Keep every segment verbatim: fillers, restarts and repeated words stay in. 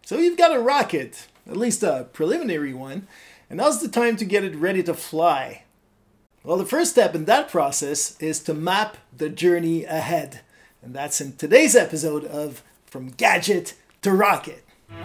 So you've got a rocket, at least a preliminary one, and now's the time to get it ready to fly. Well, the first step in that process is to map the journey ahead. And that's in today's episode of From Gadget to Rocket.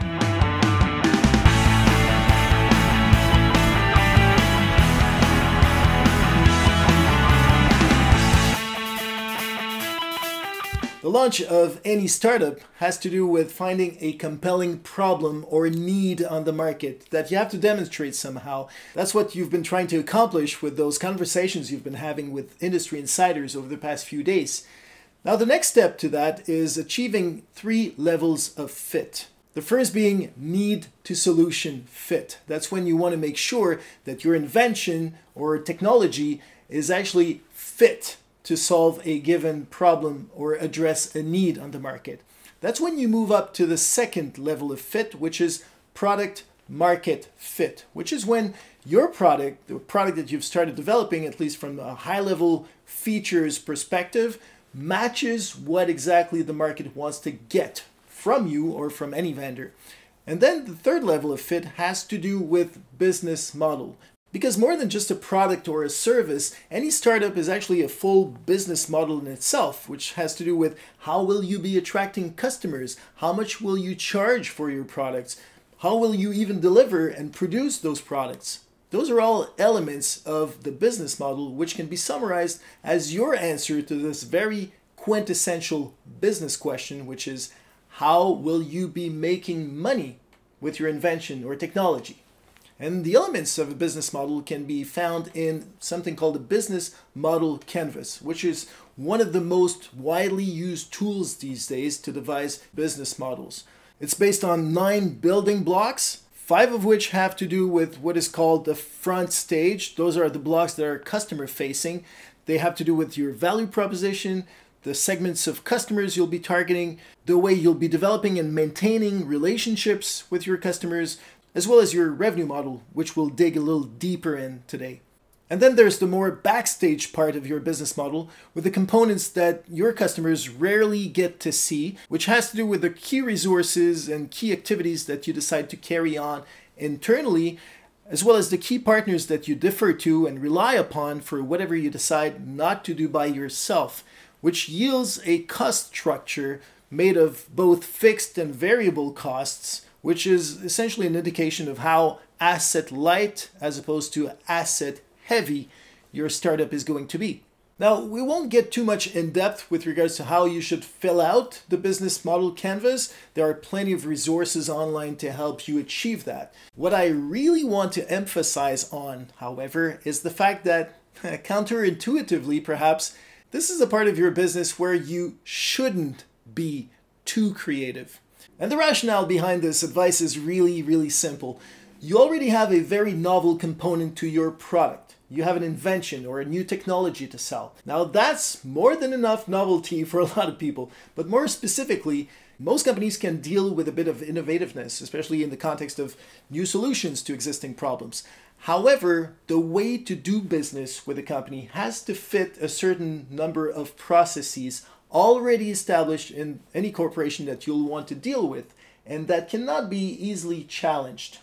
The launch of any startup has to do with finding a compelling problem or need on the market that you have to demonstrate somehow. That's what you've been trying to accomplish with those conversations you've been having with industry insiders over the past few days. Now, the next step to that is achieving three levels of fit. The first being need to solution fit. That's when you want to make sure that your invention or technology is actually fit to solve a given problem or address a need on the market. That's when you move up to the second level of fit, which is product market fit, which is when your product, the product that you've started developing, at least from a high level features perspective, matches what exactly the market wants to get from you or from any vendor. And then the third level of fit has to do with business model. Because more than just a product or a service, any startup is actually a full business model in itself, which has to do with how will you be attracting customers, how much will you charge for your products, how will you even deliver and produce those products. Those are all elements of the business model, which can be summarized as your answer to this very quintessential business question, which is how will you be making money with your invention or technology? And the elements of a business model can be found in something called a business model canvas, which is one of the most widely used tools these days to devise business models. It's based on nine building blocks, five of which have to do with what is called the front stage. Those are the blocks that are customer facing. They have to do with your value proposition, the segments of customers you'll be targeting, the way you'll be developing and maintaining relationships with your customers, as well as your revenue model, which we'll dig a little deeper in today. And then there's the more backstage part of your business model with the components that your customers rarely get to see, which has to do with the key resources and key activities that you decide to carry on internally, as well as the key partners that you defer to and rely upon for whatever you decide not to do by yourself, which yields a cost structure made of both fixed and variable costs, which is essentially an indication of how asset light as opposed to asset heavy your startup is going to be. Now, we won't get too much in depth with regards to how you should fill out the business model canvas. There are plenty of resources online to help you achieve that. What I really want to emphasize on, however, is the fact that counterintuitively, perhaps, this is a part of your business where you shouldn't be too creative. And the rationale behind this advice is really, really simple. You already have a very novel component to your product. You have an invention or a new technology to sell. Now that's more than enough novelty for a lot of people. But more specifically, most companies can deal with a bit of innovativeness, especially in the context of new solutions to existing problems. However, the way to do business with a company has to fit a certain number of processes already established in any corporation that you'll want to deal with, and that cannot be easily challenged.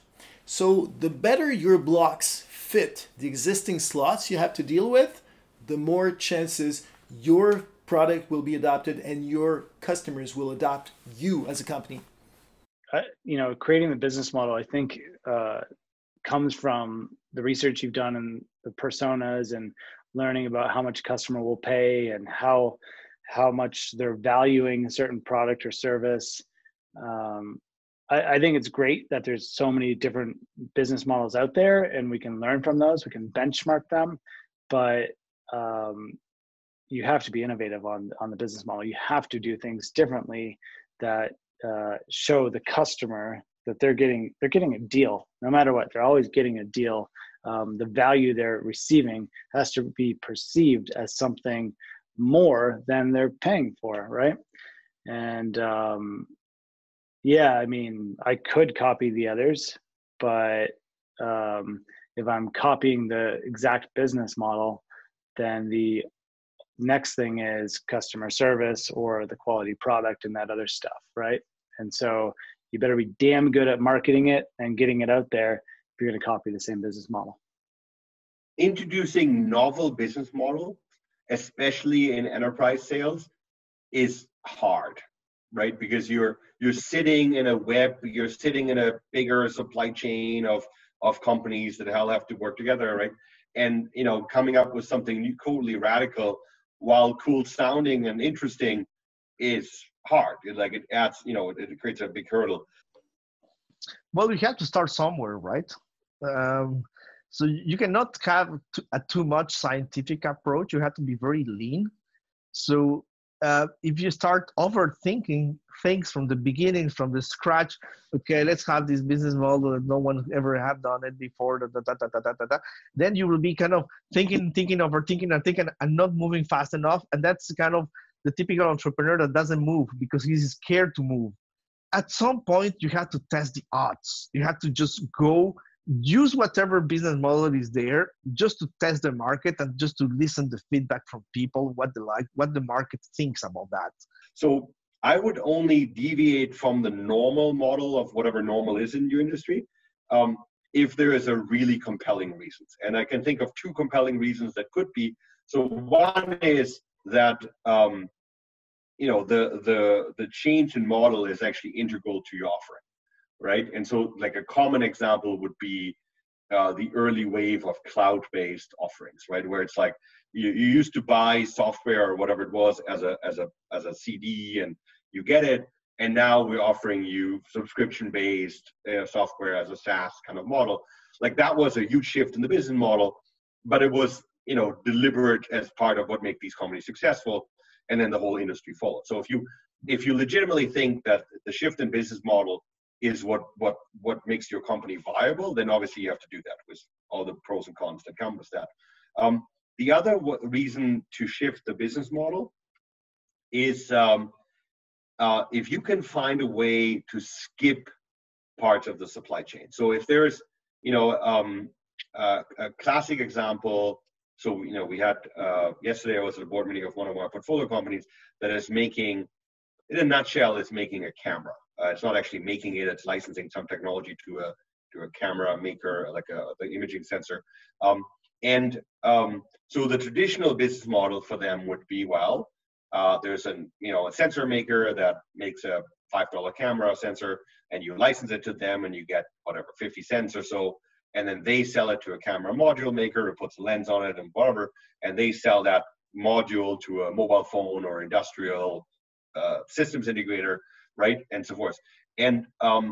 So the better your blocks fit the existing slots you have to deal with, the more chances your product will be adopted and your customers will adopt you as a company. Uh, you know, creating the business model, I think, uh, comes from the research you've done and the personas and learning about how much customer will pay and how how much they're valuing a certain product or service. Um, I, I think it's great that there's so many different business models out there and we can learn from those, we can benchmark them, but um, you have to be innovative on, on the business model. You have to do things differently that uh, show the customer that they're getting, they're getting a deal, no matter what, they're always getting a deal. Um, the value they're receiving has to be perceived as something more than they're paying for, right? And um, yeah, I mean, I could copy the others, but um, if I'm copying the exact business model, then the next thing is customer service or the quality product and that other stuff, right? And so You better be damn good at marketing it and getting it out there if you're going to copy the same business model. Introducing novel business model, especially in enterprise sales, is hard, right? Because you're you're sitting in a web, you're sitting in a bigger supply chain of of companies that all have to work together, right? And you know, coming up with something new, totally radical, while cool sounding and interesting, is hard. It, like it adds, you know, it, it creates a big hurdle. Well, you have to start somewhere, right? Um, so you cannot have a too much scientific approach. You have to be very lean. So uh, if you start overthinking things from the beginning, from the scratch, okay, let's have this business model that no one ever have done it before, da, da, da, da, da, da, da, then you will be kind of thinking, thinking, overthinking, and thinking, and not moving fast enough. And that's kind of the typical entrepreneur that doesn't move because he's scared to move. At some point, you have to test the odds. You have to just go use whatever business model is there just to test the market and just to listen to feedback from people, what they like, what the market thinks about that. So I would only deviate from the normal model of whatever normal is in your industry um, if there is a really compelling reason. And I can think of two compelling reasons that could be. So one is that um, you know the the the change in model is actually integral to your offering, right? And so like a common example would be uh, the early wave of cloud-based offerings, right? Where it's like you, you used to buy software or whatever it was as a as a as a C D and you get it, and now we're offering you subscription-based uh, software as a SaaS kind of model. Like that was a huge shift in the business model, but it was you know deliberate as part of what makes these companies successful, and then the whole industry followed. So if you if you legitimately think that the shift in business model is what what what makes your company viable, then obviously you have to do that with all the pros and cons that come with that. Um, the other w- reason to shift the business model is um, uh, if you can find a way to skip parts of the supply chain. So if there's, you know, um, uh, a classic example. So you know, we had uh, yesterday I was at a board meeting of one of our portfolio companies that is making, in a nutshell, is making a camera. Uh, it's not actually making it; it's licensing some technology to a to a camera maker, like a the imaging sensor. Um, and um, so the traditional business model for them would be, well, uh, there's an you know a sensor maker that makes a five dollar camera sensor, and you license it to them, and you get whatever fifty cents or so, and then they sell it to a camera module maker who puts a lens on it and whatever, and they sell that module to a mobile phone or industrial uh, systems integrator, right, and so forth. And um,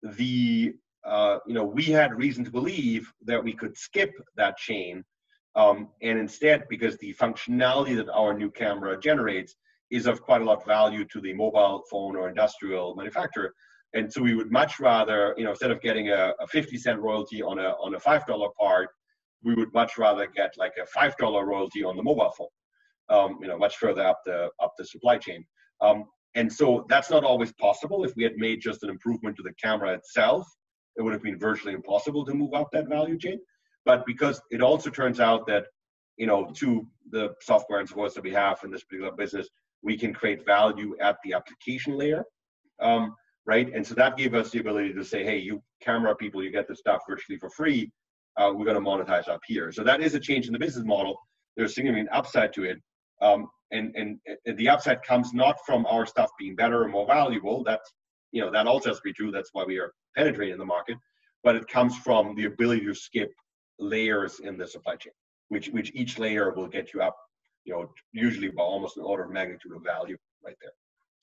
the uh, you know we had reason to believe that we could skip that chain, um, and instead, because the functionality that our new camera generates is of quite a lot of value to the mobile phone or industrial manufacturer, and so we would much rather, you know, instead of getting a, a fifty cent royalty on a on a five dollar part, we would much rather get like a five dollar royalty on the mobile phone, um, you know, much further up the up the supply chain. Um, And so that's not always possible. If we had made just an improvement to the camera itself, it would have been virtually impossible to move up that value chain. But because it also turns out that, you know, to the software and so forth that we have in this particular business, we can create value at the application layer, um, right? And so that gave us the ability to say, hey, you camera people, you get this stuff virtually for free. Uh, we're going to monetize up here. So that is a change in the business model. There's significant upside to it. Um, And, and the upside comes not from our stuff being better or more valuable. That's, you know, that also has to be true. That's why we are penetrating the market. But it comes from the ability to skip layers in the supply chain, which which each layer will get you up, you know, usually by almost an order of magnitude of value right there.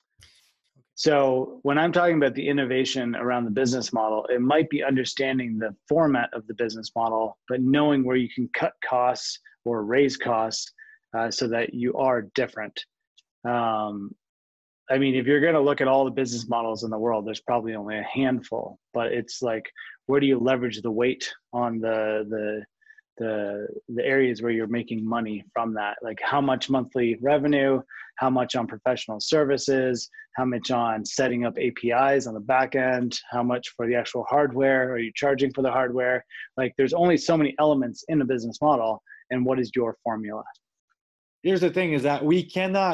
So when I'm talking about the innovation around the business model, it might be understanding the format of the business model, but knowing where you can cut costs or raise costs Uh, so that you are different. Um, I mean, if you're going to look at all the business models in the world, there's probably only a handful. But it's like, where do you leverage the weight on the the the the areas where you're making money from that? Like, how much monthly revenue? How much on professional services? How much on setting up A P Is on the back end? How much for the actual hardware? Are you charging for the hardware? Like, there's only so many elements in a business model. And what is your formula? Here's the thing is that we cannot,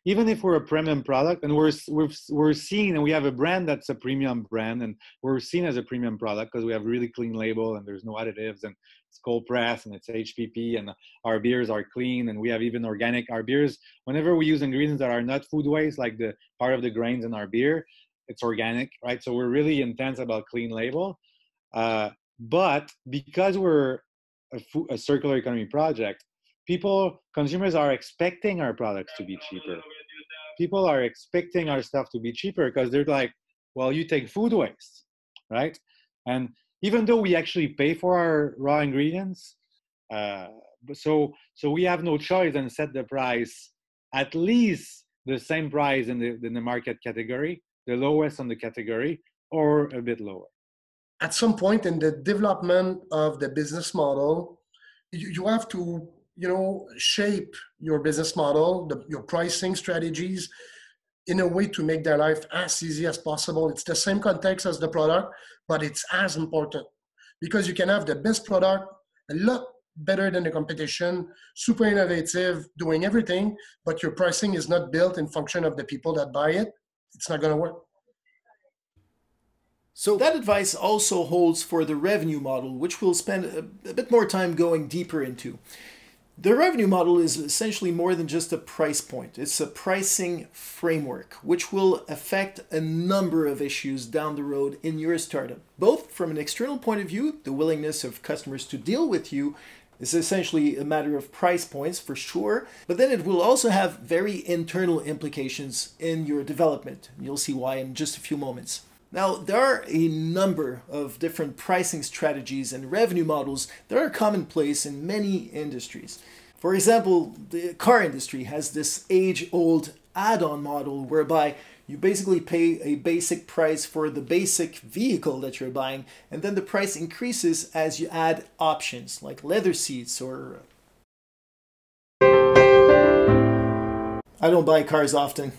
even if we're a premium product and we're, we're, we're seen and we have a brand that's a premium brand and we're seen as a premium product because we have really clean label and there's no additives and it's cold press and it's H P P and our beers are clean and we have even organic. Our beers, whenever we use ingredients that are not food waste, like the part of the grains in our beer, it's organic, right? So we're really intense about clean label. Uh, but because we're a, food, a circular economy project, people, consumers are expecting our products to be cheaper. People are expecting our stuff to be cheaper because they're like, well, you take food waste, right? And even though we actually pay for our raw ingredients, uh, so so we have no choice and set the price at least the same price in the, in the market category, the lowest on the category, or a bit lower. At some point in the development of the business model, you, you have to you know, shape your business model, the, your pricing strategies in a way to make their life as easy as possible. It's the same context as the product, but it's as important because you can have the best product, a lot better than the competition, super innovative, doing everything, but your pricing is not built in function of the people that buy it. It's not going to work. So that advice also holds for the revenue model, which we'll spend a, a bit more time going deeper into. The revenue model is essentially more than just a price point. It's a pricing framework, which will affect a number of issues down the road in your startup. Both from an external point of view, the willingness of customers to deal with you is essentially a matter of price points for sure, but then it will also have very internal implications in your development. You'll see why in just a few moments. Now, there are a number of different pricing strategies and revenue models that are commonplace in many industries. For example, the car industry has this age-old add-on model whereby you basically pay a basic price for the basic vehicle that you're buying, and then the price increases as you add options like leather seats or... I don't buy cars often.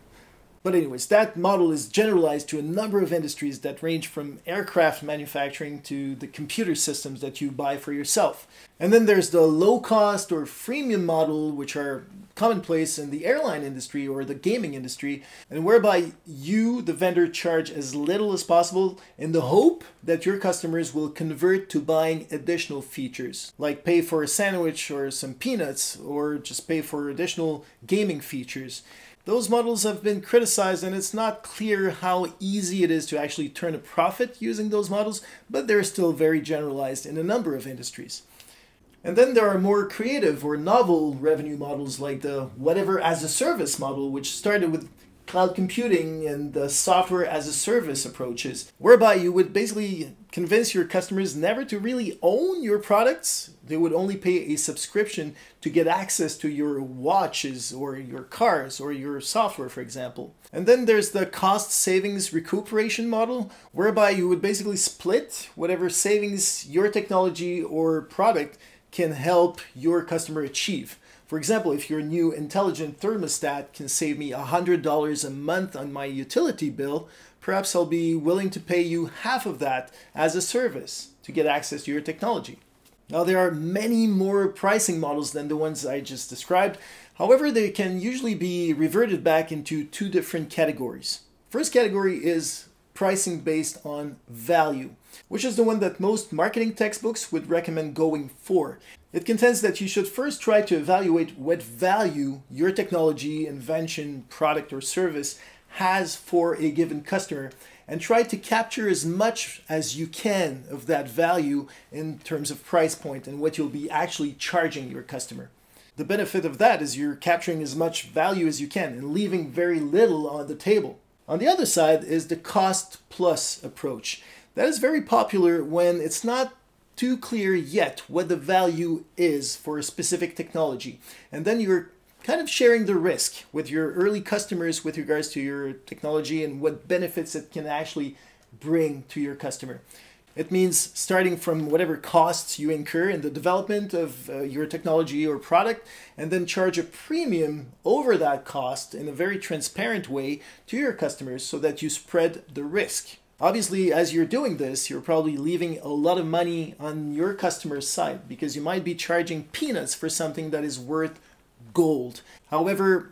But anyways, that model is generalized to a number of industries that range from aircraft manufacturing to the computer systems that you buy for yourself. And then there's the low-cost or freemium model, which are commonplace in the airline industry or the gaming industry, and whereby you, the vendor, charge as little as possible in the hope that your customers will convert to buying additional features, like pay for a sandwich or some peanuts, or just pay for additional gaming features. Those models have been criticized, and it's not clear how easy it is to actually turn a profit using those models, but they're still very generalized in a number of industries. And then there are more creative or novel revenue models like the whatever as a service model, which started with cloud computing and the software as a service approaches, whereby you would basically convince your customers never to really own your products. They would only pay a subscription to get access to your watches or your cars or your software, for example. And then there's the cost savings recuperation model, whereby you would basically split whatever savings your technology or product can help your customer achieve. For example, if your new intelligent thermostat can save me one hundred dollars a month on my utility bill, perhaps I'll be willing to pay you half of that as a service to get access to your technology. Now, there are many more pricing models than the ones I just described. However, they can usually be reverted back into two different categories. First category is pricing based on value, which is the one that most marketing textbooks would recommend going for. It contends that you should first try to evaluate what value your technology, invention, product, or service has for a given customer, and try to capture as much as you can of that value in terms of price point and what you'll be actually charging your customer. The benefit of that is you're capturing as much value as you can and leaving very little on the table. On the other side is the cost plus approach. That is very popular when it's not too clear yet what the value is for a specific technology. And then you're kind of sharing the risk with your early customers with regards to your technology and what benefits it can actually bring to your customer. It means starting from whatever costs you incur in the development of uh, your technology or product, and then charge a premium over that cost in a very transparent way to your customers so that you spread the risk. Obviously, as you're doing this, you're probably leaving a lot of money on your customer's side because you might be charging peanuts for something that is worth gold. However,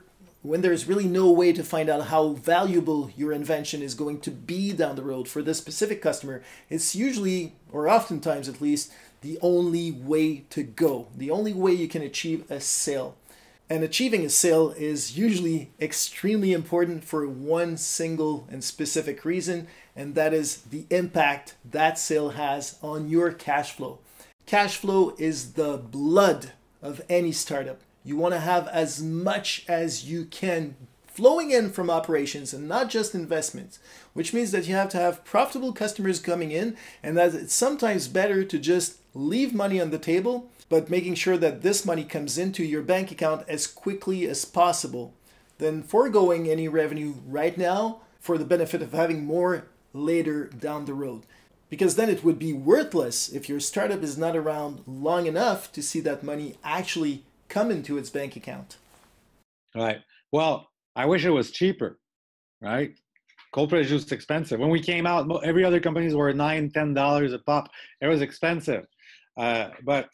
when there's really no way to find out how valuable your invention is going to be down the road for this specific customer, it's usually, or oftentimes at least, the only way to go, the only way you can achieve a sale. And achieving a sale is usually extremely important for one single and specific reason, and that is the impact that sale has on your cash flow. Cash flow is the blood of any startup. You want to have as much as you can flowing in from operations and not just investments, which means that you have to have profitable customers coming in, and that it's sometimes better to just leave money on the table, but making sure that this money comes into your bank account as quickly as possible than foregoing any revenue right now for the benefit of having more later down the road. Because then it would be worthless if your startup is not around long enough to see that money actually come into its bank account. Right. Well, I wish it was cheaper, right? Cold press juice is expensive. When we came out, every other companies were nine, ten dollars a pop. It was expensive. Uh, but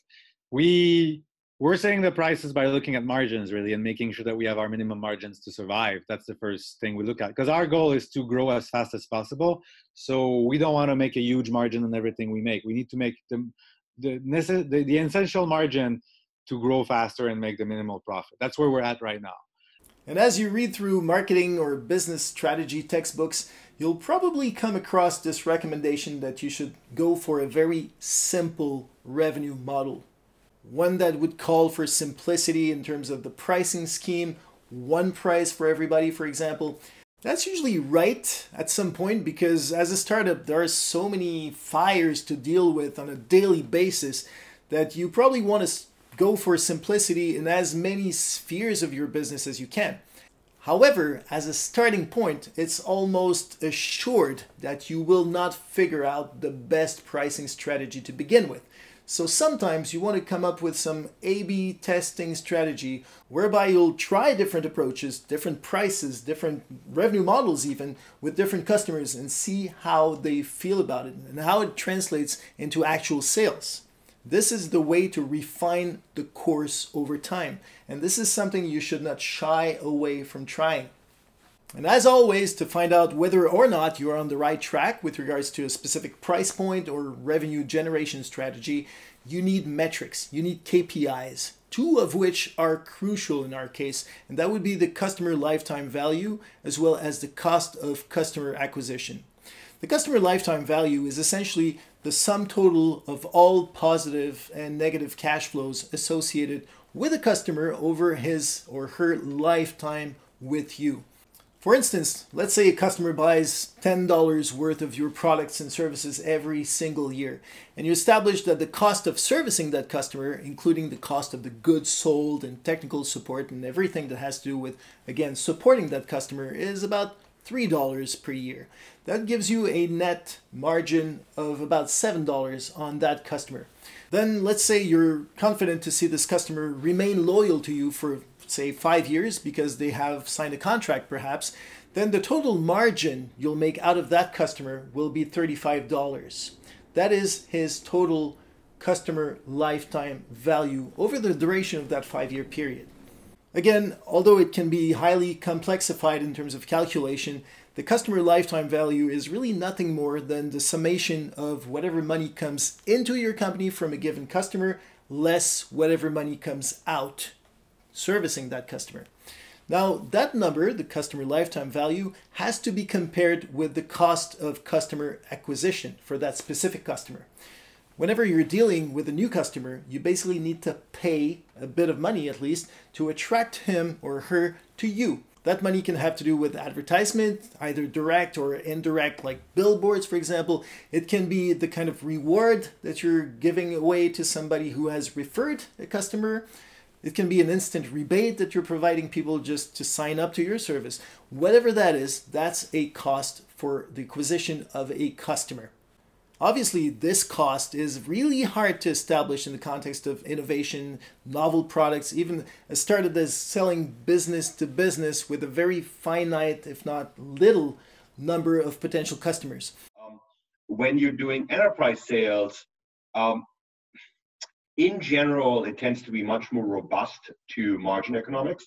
we we're setting the prices by looking at margins really and making sure that we have our minimum margins to survive. That's the first thing we look at, because our goal is to grow as fast as possible. So we don't want to make a huge margin on everything we make. We need to make the the necess- the, the essential margin to grow faster and make the minimal profit. That's where we're at right now. And as you read through marketing or business strategy textbooks, you'll probably come across this recommendation that you should go for a very simple revenue model. One that would call for simplicity in terms of the pricing scheme, one price for everybody, for example. That's usually right at some point, because as a startup, there are so many fires to deal with on a daily basis that you probably want to go for simplicity in as many spheres of your business as you can. However, as a starting point, it's almost assured that you will not figure out the best pricing strategy to begin with. So sometimes you want to come up with some A B testing strategy whereby you'll try different approaches, different prices, different revenue models even, with different customers and see how they feel about it and how it translates into actual sales. This is the way to refine the course over time. And this is something you should not shy away from trying. And as always, to find out whether or not you are on the right track with regards to a specific price point or revenue generation strategy, you need metrics, you need K P Is, two of which are crucial in our case, and that would be the customer lifetime value as well as the cost of customer acquisition. The customer lifetime value is essentially the sum total of all positive and negative cash flows associated with a customer over his or her lifetime with you. For instance, let's say a customer buys ten dollars worth of your products and services every single year, and you establish that the cost of servicing that customer, including the cost of the goods sold and technical support and everything that has to do with, again, supporting that customer, is about three dollars per year. That gives you a net margin of about seven dollars on that customer. Then let's say you're confident to see this customer remain loyal to you for, say, five years because they have signed a contract perhaps. Then the total margin you'll make out of that customer will be thirty-five dollars. That is his total customer lifetime value over the duration of that five-year period. Again, although it can be highly complexified in terms of calculation, the customer lifetime value is really nothing more than the summation of whatever money comes into your company from a given customer, less whatever money comes out servicing that customer. Now, that number, the customer lifetime value, has to be compared with the cost of customer acquisition for that specific customer. Whenever you're dealing with a new customer, you basically need to pay a bit of money at least to attract him or her to you. That money can have to do with advertisement, either direct or indirect, like billboards, for example. It can be the kind of reward that you're giving away to somebody who has referred a customer. It can be an instant rebate that you're providing people just to sign up to your service. Whatever that is, that's a cost for the acquisition of a customer. Obviously, this cost is really hard to establish in the context of innovation, novel products, even started as selling business to business with a very finite, if not little, number of potential customers. Um, when you're doing enterprise sales, um, in general, it tends to be much more robust to margin economics,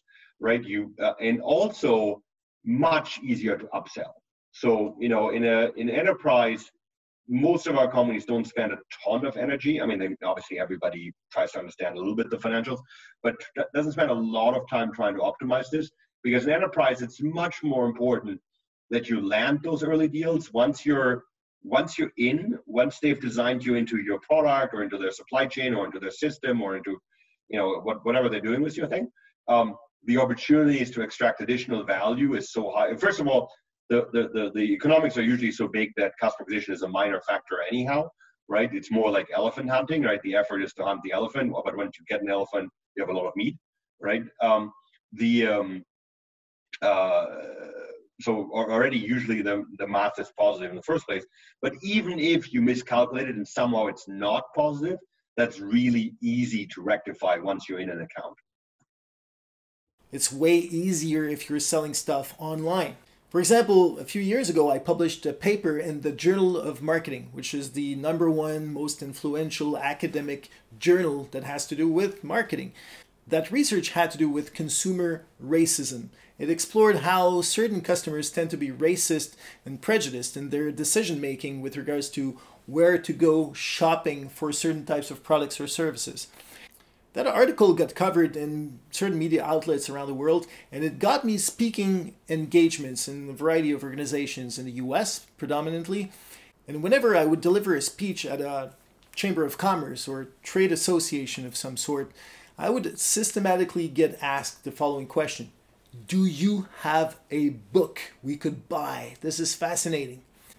right? You uh, and also much easier to upsell. So, you know, in a in enterprise, most of our companies don't spend a ton of energy. I mean, they, obviously everybody tries to understand a little bit the financials, but doesn't spend a lot of time trying to optimize this, because in enterprise, it's much more important that you land those early deals. Once you're once you're in, once they've designed you into your product or into their supply chain or into their system or into, you know, what, whatever they're doing with your thing, um, the opportunities to extract additional value is so high. First of all, the, the, the, the economics are usually so big that customer acquisition is a minor factor anyhow, right? It's more like elephant hunting, right? The effort is to hunt the elephant, but once you get an elephant, you have a lot of meat, right? Um, the um, uh, so already usually the, the math is positive in the first place, but even if you miscalculate it and somehow it's not positive, that's really easy to rectify once you're in an account. It's way easier if you're selling stuff online. For example, a few years ago, I published a paper in the Journal of Marketing, which is the number one most influential academic journal that has to do with marketing. That research had to do with consumer racism. It explored how certain customers tend to be racist and prejudiced in their decision-making with regards to where to go shopping for certain types of products or services. That article got covered in certain media outlets around the world, and it got me speaking engagements in a variety of organizations in the U S predominantly. And whenever I would deliver a speech at a chamber of commerce or trade association of some sort, I would systematically get asked the following question: do you have a book we could buy? This is fascinating.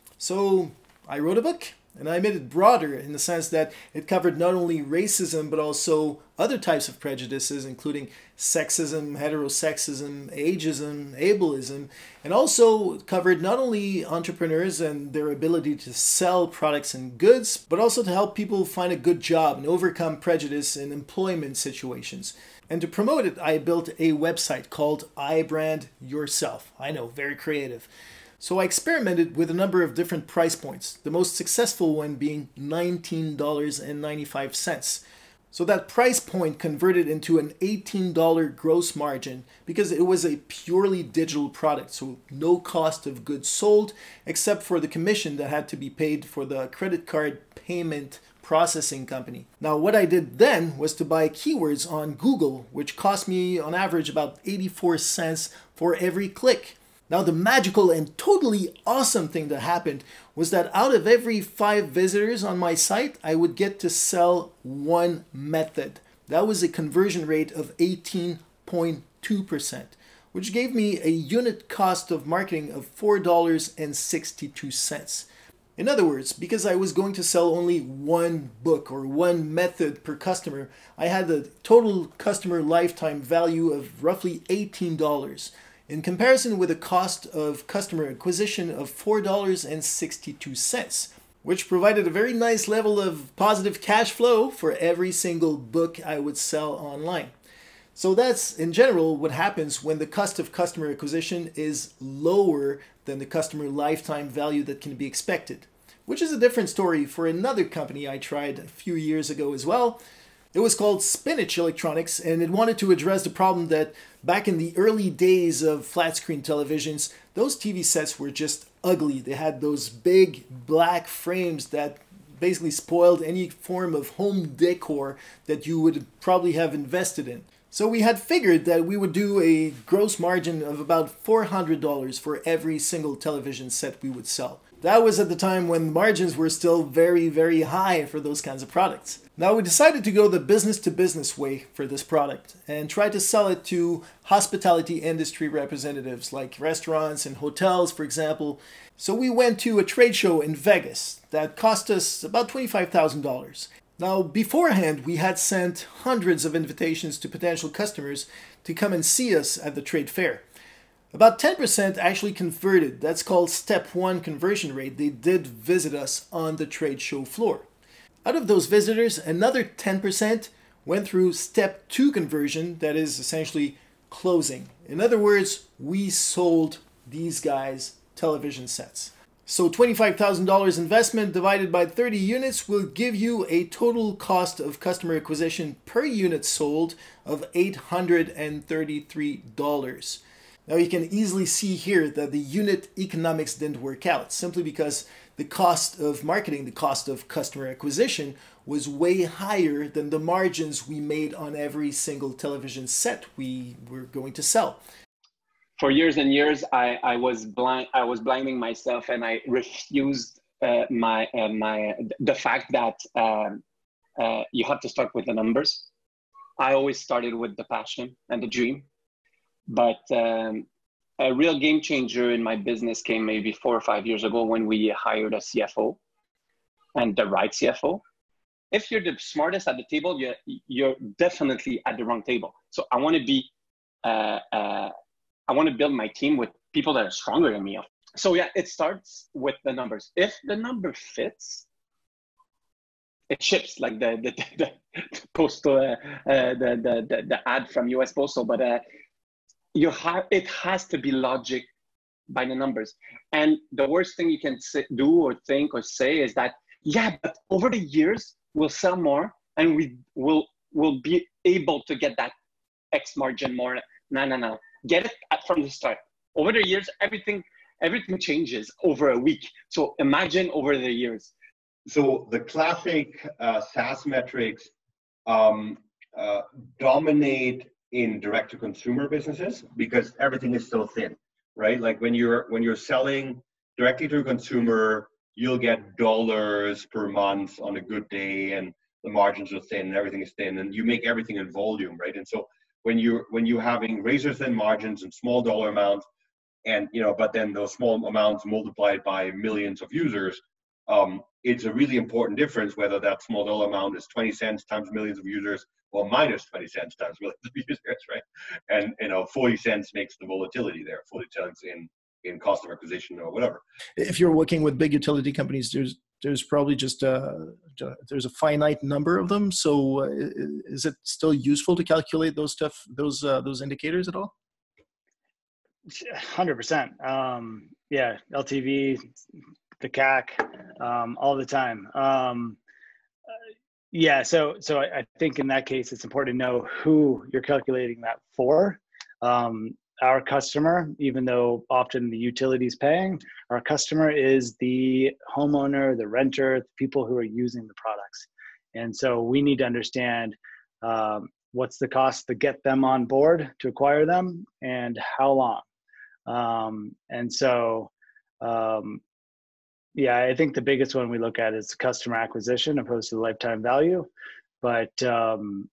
So I wrote a book, and I made it broader in the sense that it covered not only racism, but also other types of prejudices, including sexism, heterosexism, ageism, ableism, and also covered not only entrepreneurs and their ability to sell products and goods, but also to help people find a good job and overcome prejudice in employment situations. And to promote it, I built a website called I Brand Yourself. I know, very creative. So I experimented with a number of different price points, the most successful one being nineteen dollars and ninety-five cents. So that price point converted into an eighteen dollars gross margin because it was a purely digital product, so no cost of goods sold except for the commission that had to be paid for the credit card payment processing company. Now what I did then was to buy keywords on Google, which cost me on average about eighty-four cents for every click. Now the magical and totally awesome thing that happened was that out of every five visitors on my site, I would get to sell one method. That was a conversion rate of eighteen point two percent, which gave me a unit cost of marketing of four dollars and sixty-two cents. In other words, because I was going to sell only one book or one method per customer, I had a total customer lifetime value of roughly eighteen dollars. In comparison with a cost of customer acquisition of four dollars and sixty-two cents, which provided a very nice level of positive cash flow for every single book I would sell online. So that's, in general, what happens when the cost of customer acquisition is lower than the customer lifetime value that can be expected, which is a different story for another company I tried a few years ago as well. It was called Spinach Electronics, and it wanted to address the problem that back in the early days of flat screen televisions, those T V sets were just ugly. They had those big black frames that basically spoiled any form of home decor that you would probably have invested in. So we had figured that we would do a gross margin of about four hundred dollars for every single television set we would sell. That was at the time when margins were still very, very high for those kinds of products. Now we decided to go the business-to-business way for this product and try to sell it to hospitality industry representatives like restaurants and hotels, for example. So we went to a trade show in Vegas that cost us about twenty-five thousand dollars. Now beforehand, we had sent hundreds of invitations to potential customers to come and see us at the trade fair. About ten percent actually converted. That's called step one conversion rate. They did visit us on the trade show floor. Out of those visitors, another ten percent went through step two conversion, that is essentially closing. In other words, we sold these guys television sets. So twenty-five thousand dollars investment divided by thirty units will give you a total cost of customer acquisition per unit sold of eight hundred thirty-three dollars. Now you can easily see here that the unit economics didn't work out simply because the cost of marketing, the cost of customer acquisition was way higher than the margins we made on every single television set we were going to sell. For years and years, I, I was blind. I was blinding myself, and I refused uh, my uh, my the fact that um, uh, you have to start with the numbers. I always started with the passion and the dream, but um, a real game changer in my business came maybe four or five years ago when we hired a C F O, and the right C F O. If you're the smartest at the table, you're you're definitely at the wrong table. So I want to be. Uh, uh, I want to build my team with people that are stronger than me. So yeah, it starts with the numbers. If the number fits, it ships, like the the, the, the postal, uh, uh, the, the the the ad from U S Postal. But uh, you have it has to be logic by the numbers. And the worst thing you can say, do or think or say is that yeah, but over the years we'll sell more and we will will be able to get that X margin more. No, no, no. Get it from the start. Over the years, everything everything changes over a week. So imagine over the years. So the classic uh, SaaS metrics um, uh, dominate in direct-to-consumer businesses because everything is so thin, right? Like when you're when you're selling directly to a consumer, you'll get dollars per month on a good day, and the margins are thin, and everything is thin, and you make everything in volume, right? And so when you're when you're having razor thin margins and small dollar amounts, and you know, but then those small amounts multiplied by millions of users, um, it's a really important difference whether that small dollar amount is twenty cents times millions of users or minus twenty cents times millions of users, right? And you know, forty cents makes the volatility there, forty cents in in cost of acquisition or whatever. If you're working with big utility companies, there's there's probably just a, there's a finite number of them. So uh, is it still useful to calculate those stuff, those uh, those indicators at all? one hundred percent. Um, yeah, L T V, the C A C, um, all the time. Um, uh, yeah, so so I, I think in that case, it's important to know who you're calculating that for. Um, our customer, even though often the utility is paying, our customer is the homeowner, the renter, the people who are using the products. And so we need to understand um, what's the cost to get them on board, to acquire them, and how long. Um, and so, um, yeah, I think the biggest one we look at is customer acquisition opposed to the lifetime value. But um,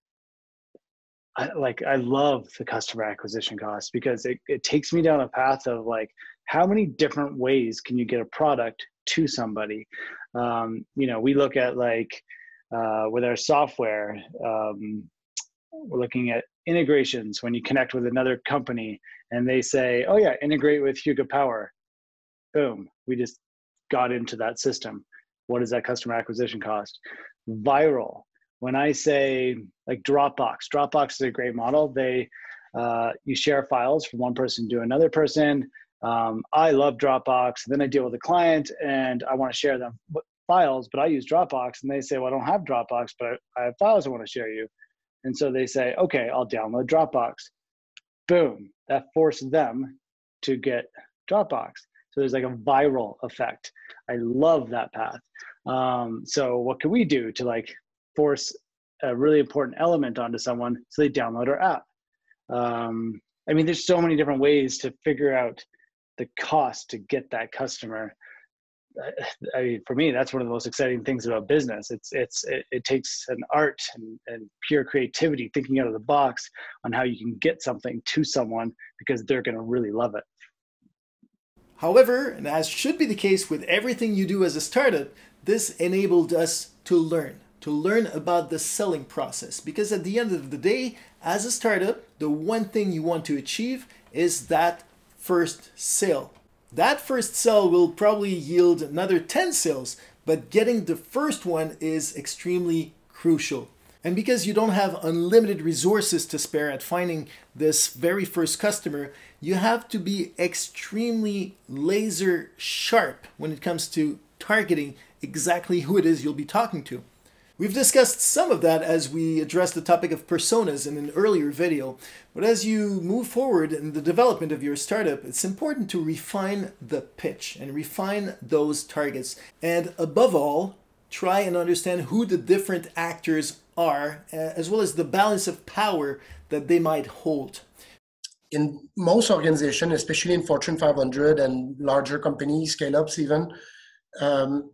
I, like, I love the customer acquisition cost because it, it takes me down a path of like, how many different ways can you get a product to somebody? Um, you know, we look at like, uh, with our software, um, we're looking at integrations when you connect with another company and they say, oh yeah, integrate with Hugo Power. Boom, we just got into that system. What is that customer acquisition cost? Viral. When I say like Dropbox, Dropbox is a great model. They, uh, you share files from one person to another person. Um, I love Dropbox. Then I deal with a client and I want to share them files, but I use Dropbox. And they say, well, I don't have Dropbox, but I have files I want to share you. And so they say, okay, I'll download Dropbox. Boom, that forced them to get Dropbox. So there's like a viral effect. I love that path. Um, so what can we do to like force a really important element onto someone so they download our app? Um, I mean, there's so many different ways to figure out the cost to get that customer. I mean, for me, that's one of the most exciting things about business. It's it's it, it takes an art and, and pure creativity, thinking out of the box on how you can get something to someone because they're going to really love it. However, and as should be the case with everything you do as a startup, this enabled us to learn, to learn about the selling process. Because at the end of the day, as a startup, the one thing you want to achieve is that first sale. That first sale will probably yield another ten sales, but getting the first one is extremely crucial. And because you don't have unlimited resources to spare at finding this very first customer, you have to be extremely laser sharp when it comes to targeting exactly who it is you'll be talking to. We've discussed some of that as we addressed the topic of personas in an earlier video, but as you move forward in the development of your startup, it's important to refine the pitch and refine those targets. And above all, try and understand who the different actors are, as well as the balance of power that they might hold. In most organizations, especially in Fortune five hundred and larger companies, scale-ups even, um,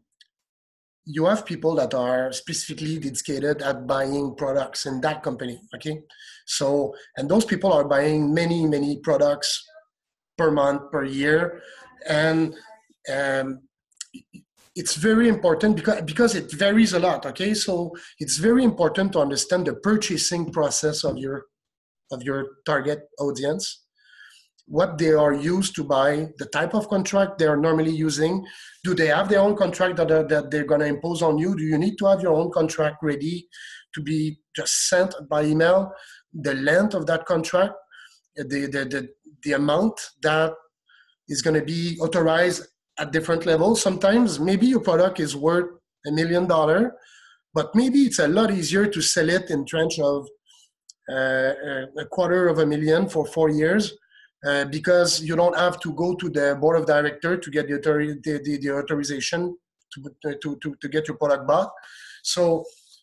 you have people that are specifically dedicated at buying products in that company, okay? So, and those people are buying many, many products per month, per year. And um, it's very important because, because it varies a lot, okay? So it's very important to understand the purchasing process of your, of your target audience, what they are used to buy, the type of contract they are normally using. Do they have their own contract that, are, that they're going to impose on you? Do you need to have your own contract ready to be just sent by email? The length of that contract, the, the, the, the amount that is going to be authorized at different levels. Sometimes maybe your product is worth a million dollars, but maybe it's a lot easier to sell it in tranche of uh, a quarter of a million for four years. Uh, because you don't have to go to the board of directors to get the, author- the, the, the authorization to, to, to, to get your product bought. So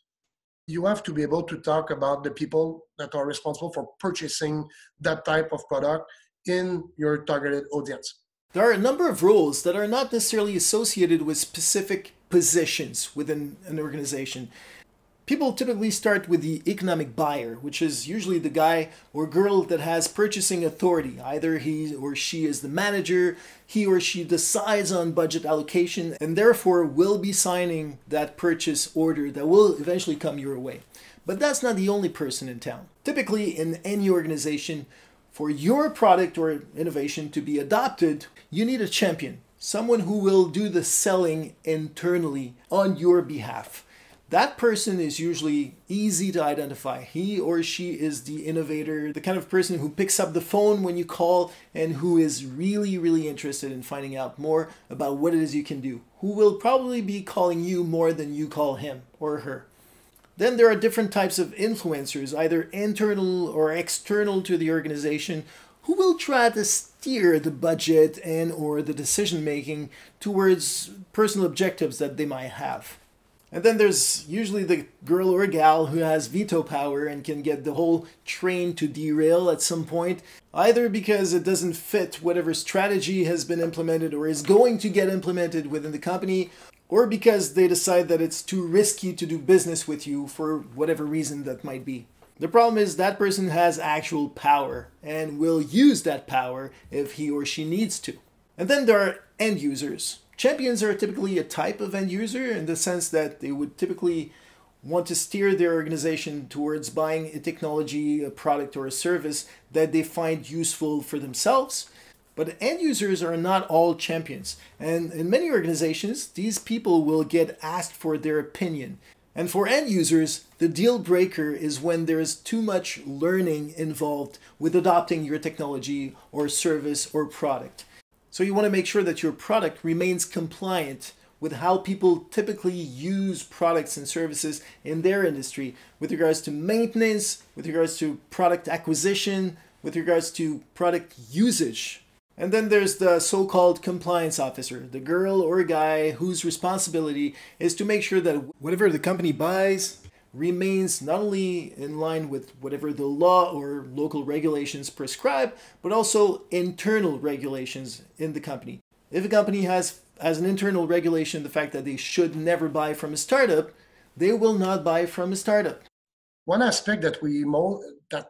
you have to be able to talk about the people that are responsible for purchasing that type of product in your targeted audience. There are a number of roles that are not necessarily associated with specific positions within an organization. People typically start with the economic buyer, which is usually the guy or girl that has purchasing authority. Either he or she is the manager, he or she decides on budget allocation, and therefore will be signing that purchase order that will eventually come your way. But that's not the only person in town. Typically in any organization, for your product or innovation to be adopted, you need a champion, someone who will do the selling internally on your behalf. That person is usually easy to identify. He or she is the innovator, the kind of person who picks up the phone when you call and who is really, really interested in finding out more about what it is you can do, who will probably be calling you more than you call him or her. Then there are different types of influencers, either internal or external to the organization, who will try to steer the budget and or the decision-making towards personal objectives that they might have. And then there's usually the girl or gal who has veto power and can get the whole train to derail at some point, either because it doesn't fit whatever strategy has been implemented or is going to get implemented within the company, or because they decide that it's too risky to do business with you for whatever reason that might be. The problem is that person has actual power and will use that power if he or she needs to. And then there are end users. Champions are typically a type of end user in the sense that they would typically want to steer their organization towards buying a technology, a product, or a service that they find useful for themselves. But end users are not all champions. And in many organizations, these people will get asked for their opinion. And for end users, the deal breaker is when there is too much learning involved with adopting your technology or service or product. So you want to make sure that your product remains compliant with how people typically use products and services in their industry with regards to maintenance, with regards to product acquisition, with regards to product usage. And then there's the so-called compliance officer, the girl or guy whose responsibility is to make sure that whatever the company buys remains not only in line with whatever the law or local regulations prescribe, but also internal regulations in the company. If a company has as an internal regulation the fact that they should never buy from a startup, they will not buy from a startup. One aspect that we mo- that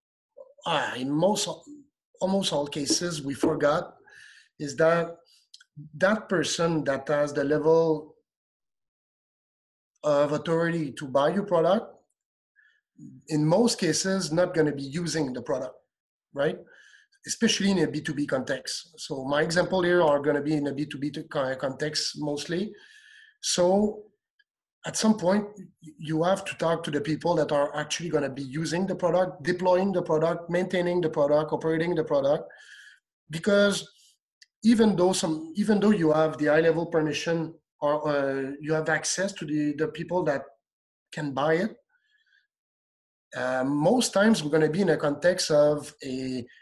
ah, in most almost all cases we forgot is that that person that has the level of authority to buy your product, in most cases, not going to be using the product, right? Especially in a B two B context. So my example here are going to be in a B two B context mostly. So at some point, you have to talk to the people that are actually going to be using the product, deploying the product, maintaining the product, operating the product, because even though some, even though you have the high level permission or uh, you have access to the, the people that can buy it, uh, most times we're going to be in a context of a,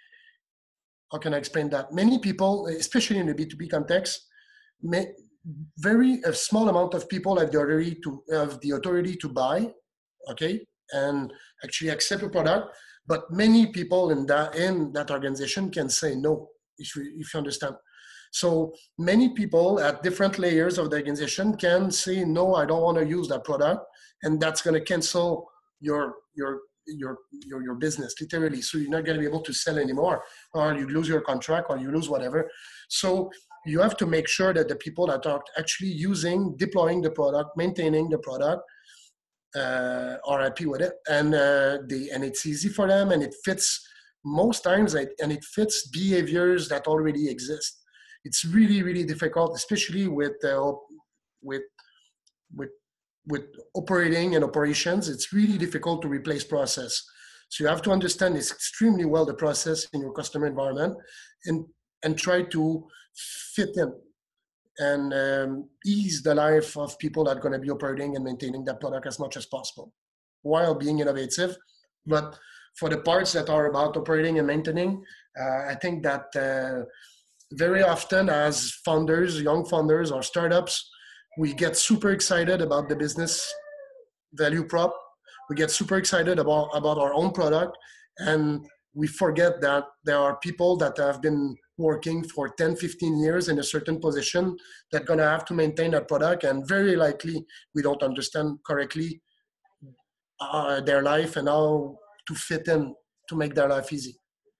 how can I explain that? Many people, especially in the B two B context, may, very a small amount of people have the authority to have the authority to buy, okay, and actually accept a product. But many people in that in that organization can say no, if you, if you understand. So many people at different layers of the organization can say no, I don't want to use that product, and that's going to cancel your your your your your business literally. So you're not going to be able to sell anymore, or you lose your contract, or you lose whatever. So you have to make sure that the people that are actually using, deploying the product, maintaining the product, uh, are happy with it, and uh, they and it's easy for them, and it fits most times, and it fits behaviors that already exist. It's really really difficult, especially with uh, with with with operating and operations. It's really difficult to replace process. So you have to understand this extremely well, the process in your customer environment, and and try to fit in and um, ease the life of people that are going to be operating and maintaining that product as much as possible while being innovative. But for the parts that are about operating and maintaining, uh, I think that uh, very often as founders, young founders or startups, we get super excited about the business value prop. We get super excited about, about our own product, and we forget that there are people that have been working for ten, fifteen years in a certain position that are going to have to maintain that product, and very likely we don't understand correctly uh, their life and how to fit in to make their life easy.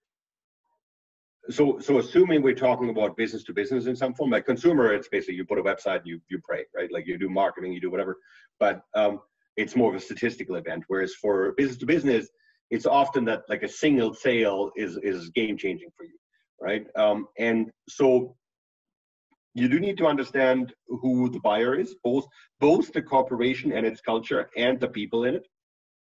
So, so assuming we're talking about business to business in some form, like consumer, it's basically you put a website, you you pray, right? Like you do marketing, you do whatever, but um, it's more of a statistical event. Whereas for business to business, it's often that like a single sale is is game changing for you, right? Um, and so you do need to understand who the buyer is, both both the corporation and its culture and the people in it.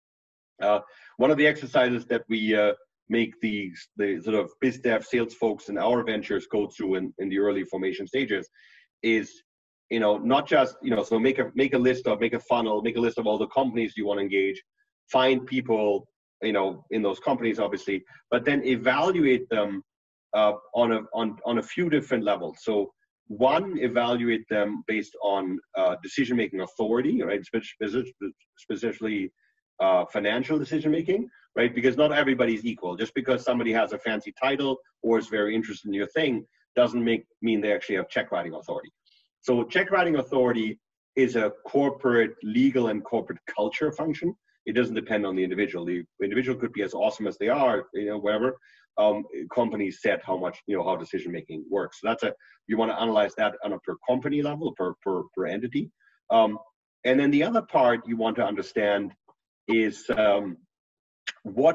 Uh, one of the exercises that we uh, make the, the sort of biz dev sales folks in our ventures go through in, in the early formation stages is, you know, not just, you know, so make a, make a list of, make a funnel, make a list of all the companies you want to engage, find people, you know, in those companies, obviously, but then evaluate them uh, on, a, on, on a few different levels. So one, evaluate them based on uh, decision-making authority, right, specifically uh, financial decision-making, right? Because not everybody's equal. Just because somebody has a fancy title or is very interested in your thing doesn't make mean they actually have check writing authority. So check writing authority is a corporate legal and corporate culture function. It doesn't depend on the individual. The individual could be as awesome as they are, you know, whatever. Um, companies set how much, you know, how decision making works. So that's a, you want to analyze that on a per company level, per per, per entity. Um, and then the other part you want to understand is um, what,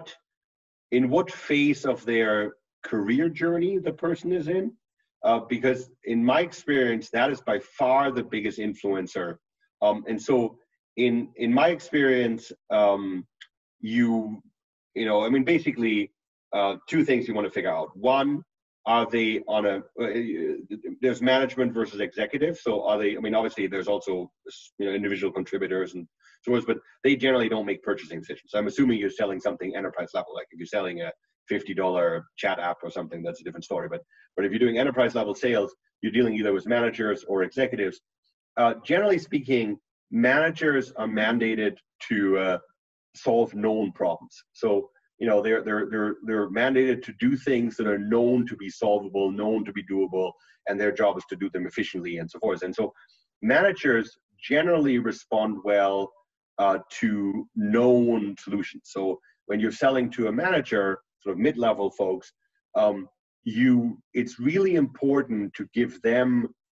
in what phase of their career journey the person is in, uh, because in my experience, that is by far the biggest influencer. Um, and so in, in my experience, um, you, you know, I mean, basically uh, two things you want to figure out. One, are they on a, uh, there's management versus executive. So are they, I mean, obviously there's also, you know, individual contributors and so on, but they generally don't make purchasing decisions. So I'm assuming you're selling something enterprise level, like if you're selling a fifty dollar chat app or something, that's a different story. But, but if you're doing enterprise level sales, you're dealing either with managers or executives. Uh, generally speaking, managers are mandated to uh, solve known problems. So, you know, they're, they're, they're, they're mandated to do things that are known to be solvable, known to be doable, and their job is to do them efficiently and so forth. And so managers generally respond well uh, to known solutions. So when you're selling to a manager, sort of mid-level folks, um, you, it's really important to give them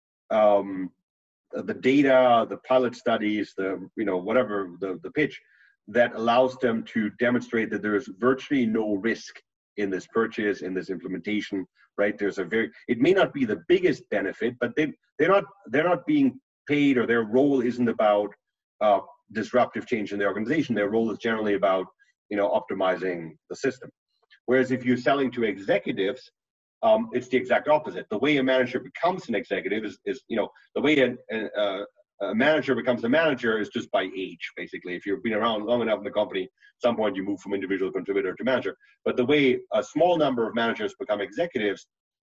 um, the data, the pilot studies, the, you know, whatever, the, the pitch, that allows them to demonstrate that there is virtually no risk in this purchase, in this implementation, right? There's a very, it may not be the biggest benefit, but they, they're not, they're not being paid, or their role isn't about uh, disruptive change in the organization. Their role is generally about, you know, optimizing the system. Whereas if you're selling to executives, um, it's the exact opposite. The way a manager becomes an executive is, is you know, the way a, a, a manager becomes a manager is just by age, basically. If you've been around long enough in the company, at some point you move from individual contributor to manager. But the way a small number of managers become executives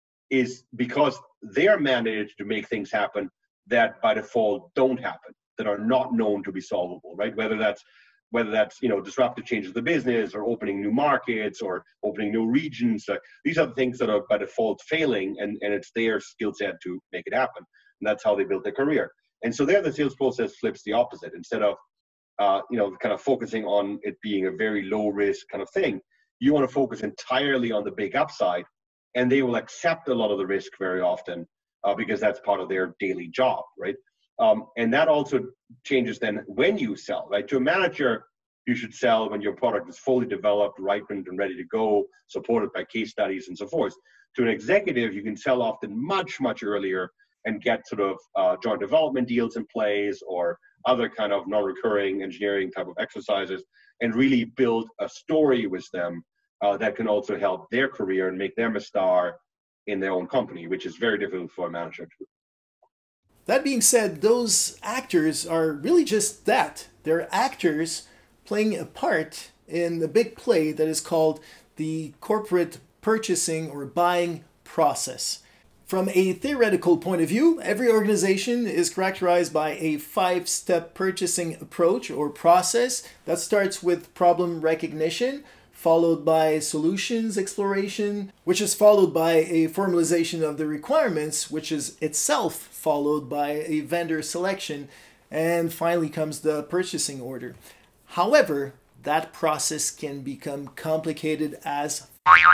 is because they're mandated to make things happen that by default don't happen, that are not known to be solvable, right? Whether that's whether that's you know disruptive changes to the business, or opening new markets, or opening new regions. Uh, these are the things that are by default failing, and, and it's their skill set to make it happen. And that's how they build their career. And so there, the sales process flips the opposite. Instead of uh, you know kind of focusing on it being a very low risk kind of thing, you want to focus entirely on the big upside, and they will accept a lot of the risk very often uh, because that's part of their daily job, right? Um, and that also changes then when you sell, right? To a manager, you should sell when your product is fully developed, ripened, and ready to go, supported by case studies and so forth. To an executive, you can sell often much, much earlier and get sort of uh, joint development deals in place, or other kind of non-recurring engineering type of exercises, and really build a story with them uh, that can also help their career and make them a star in their own company, which is very difficult for a manager to do. That being said, those actors are really just that. They're actors playing a part in the big play that is called the corporate purchasing or buying process. From a theoretical point of view, every organization is characterized by a five-step purchasing approach or process that starts with problem recognition, followed by solutions exploration, which is followed by a formalization of the requirements, which is itself followed by a vendor selection, and finally comes the purchasing order. However, that process can become complicated as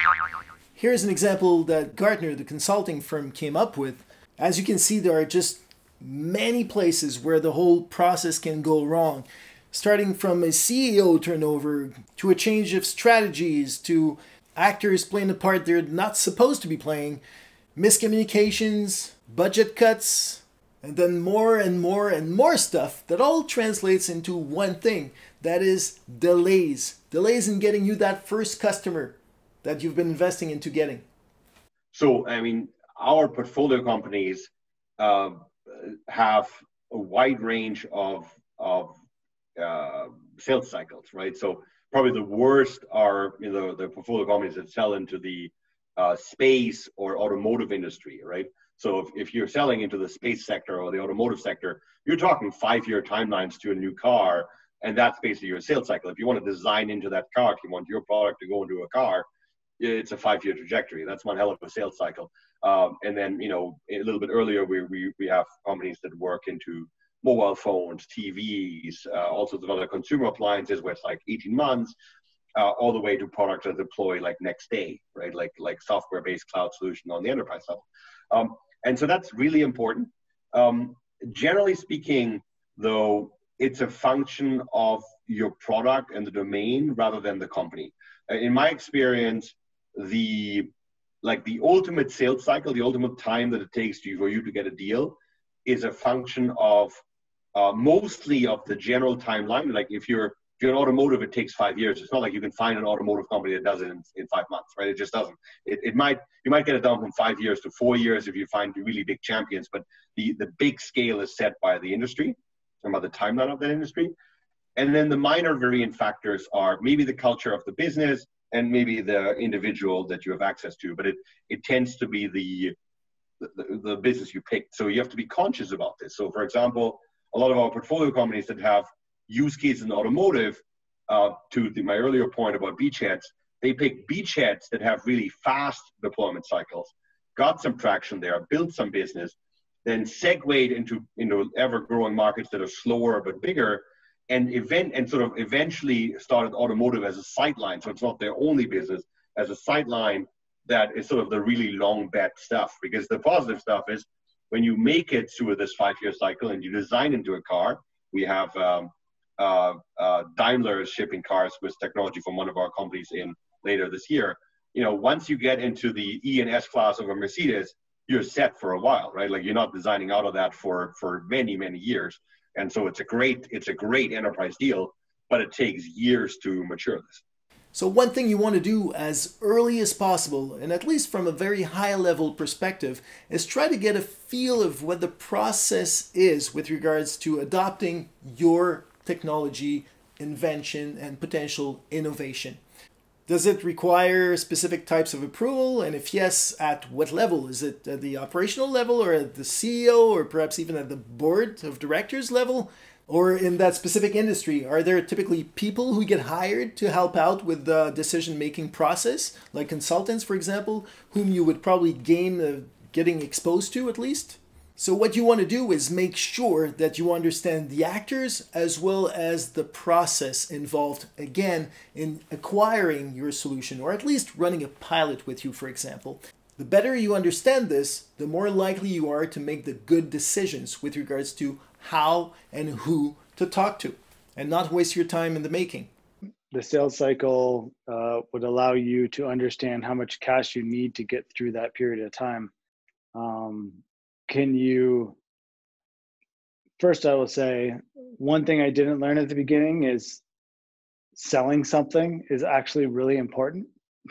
Here's an example that Gartner, the consulting firm, came up with. As you can see, there are just many places where the whole process can go wrong. Starting from a C E O turnover, to a change of strategies, to actors playing the part they're not supposed to be playing, miscommunications, budget cuts, and then more and more and more stuff that all translates into one thing. That is delays. Delays in getting you that first customer that you've been investing into getting. So, I mean, our portfolio companies uh, have a wide range of, of uh, sales cycles, right? So probably the worst are you know, the portfolio companies that sell into the uh, space or automotive industry, right? So if, if you're selling into the space sector or the automotive sector, you're talking five-year timelines to a new car, and that's basically your sales cycle. If you want to design into that car, if you want your product to go into a car, it's a five-year trajectory. That's one hell of a sales cycle. Um, and then, you know, a little bit earlier, we, we, we have companies that work into mobile phones, T Vs, uh, all sorts of other consumer appliances where it's like eighteen months, uh, all the way to products that deploy like next day, right? Like, like software-based cloud solution on the enterprise level. Um, and so that's really important. Um, generally speaking, though, it's a function of your product and the domain rather than the company. In my experience, the like the ultimate sales cycle, the ultimate time that it takes to, for you to get a deal is a function of uh, mostly of the general timeline. Like if you're, if you're an automotive, it takes five years. It's not like you can find an automotive company that does it in, in five months, right? It just doesn't. It, it might, you might get it down from five years to four years if you find really big champions, but the, the big scale is set by the industry and by the timeline of that industry. And then the minor variant factors are maybe the culture of the business, and maybe the individual that you have access to, but it, it tends to be the, the, the business you picked. So you have to be conscious about this. So for example, a lot of our portfolio companies that have use cases in automotive, uh, to the, my earlier point about beachheads, they pick beachheads that have really fast deployment cycles, got some traction there, built some business, then segued into, into ever-growing markets that are slower but bigger, and event and sort of eventually started automotive as a sideline. So it's not their only business, as a sideline that is sort of the really long bet stuff. Because the positive stuff is when you make it through this five-year cycle and you design into a car, we have um, uh, uh, Daimler is shipping cars with technology from one of our companies in later this year. You know, once you get into the E and S class of a Mercedes, you're set for a while, right? Like you're not designing out of that for, for many, many years. And so it's a great, it's a great enterprise deal, but it takes years to mature this. So one thing you want to do as early as possible, and at least from a very high level perspective, is try to get a feel of what the process is with regards to adopting your technology, invention, and potential innovation. Does it require specific types of approval? And if yes, at what level? Is it at the operational level, or at the C E O, or perhaps even at the board of directors level? Or in that specific industry, are there typically people who get hired to help out with the decision-making process, like consultants, for example, whom you would probably gain uh, getting exposed to at least? So what you want to do is make sure that you understand the actors as well as the process involved, again, in acquiring your solution, or at least running a pilot with you, for example. The better you understand this, the more likely you are to make the good decisions with regards to how and who to talk to, and not waste your time in the making. The sales cycle uh, would allow you to understand how much cash you need to get through that period of time. Um, can you, first I will say, one thing I didn't learn at the beginning is selling something is actually really important.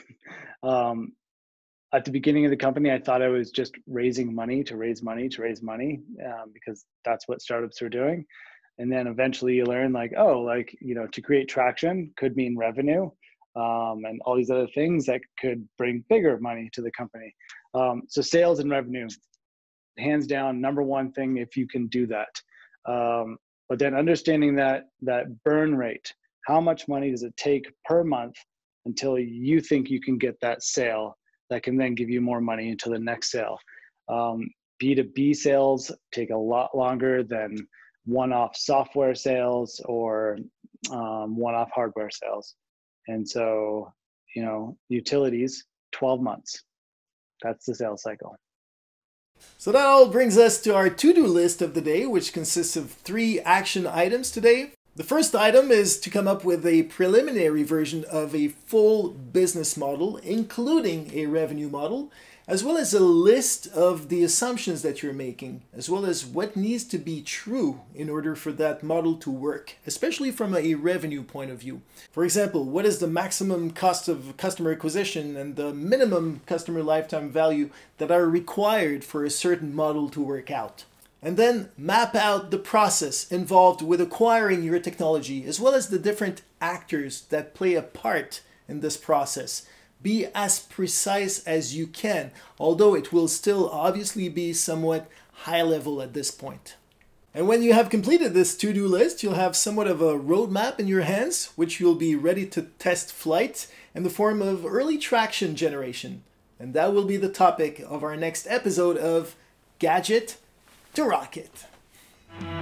um, At the beginning of the company, I thought I was just raising money to raise money to raise money um, because that's what startups are doing. And then eventually you learn like, oh, like, you know, to create traction could mean revenue um, and all these other things that could bring bigger money to the company. Um, so sales and revenue, hands down, number one thing if you can do that. Um, but then understanding that that burn rate, how much money does it take per month until you think you can get that sale that can then give you more money into the next sale. Um, B two B sales take a lot longer than one-off software sales or um, one-off hardware sales. And so, you know, utilities, twelve months. That's the sales cycle. So that all brings us to our to-do list of the day, which consists of three action items today. The first item is to come up with a preliminary version of a full business model, including a revenue model, as well as a list of the assumptions that you're making, as well as what needs to be true in order for that model to work, especially from a revenue point of view. For example, what is the maximum cost of customer acquisition and the minimum customer lifetime value that are required for a certain model to work out? And then map out the process involved with acquiring your technology, as well as the different actors that play a part in this process. Be as precise as you can, although it will still obviously be somewhat high level at this point. And when you have completed this to-do list, you'll have somewhat of a roadmap in your hands, which you'll be ready to test flight in the form of early traction generation. And that will be the topic of our next episode of Gadget to Rocket.